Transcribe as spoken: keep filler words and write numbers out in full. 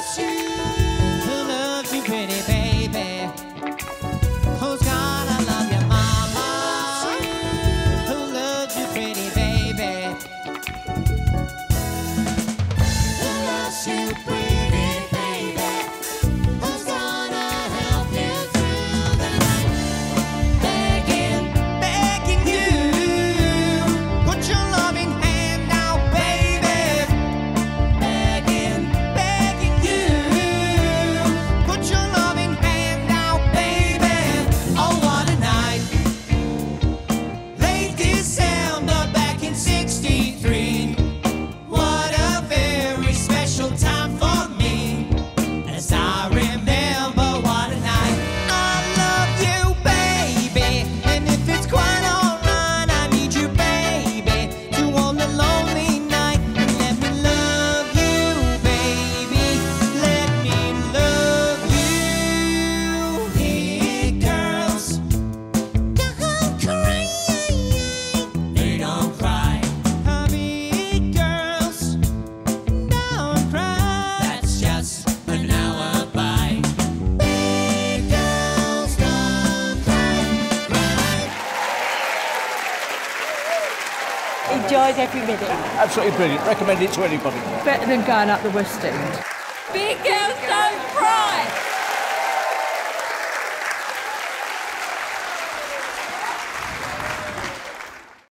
loves you? Who loves you, pretty baby? Who's gonna love your mama? Who loves you, pretty baby? Who loves you, pretty baby? Who's gonna help you through the night? Begging, begging you, put your loving hand out, baby. Begging, begging you, put your loving hand out, baby. Oh, what a night. Late December back in sixty-three. What a very special time for me. As I remember, what a night. I love you, baby. And if it's quite alright, I need you, baby, to on the lonely night. And let me love you, baby. Let me love you. Hey, girls, don't cry. They don't cry. Happy girls, don't cry. That's just an alibi. Big girls don't cry, cry. Enjoyed every minute. Absolutely brilliant. Recommend it to anybody. Better than going up the West End. Big girls don't cry.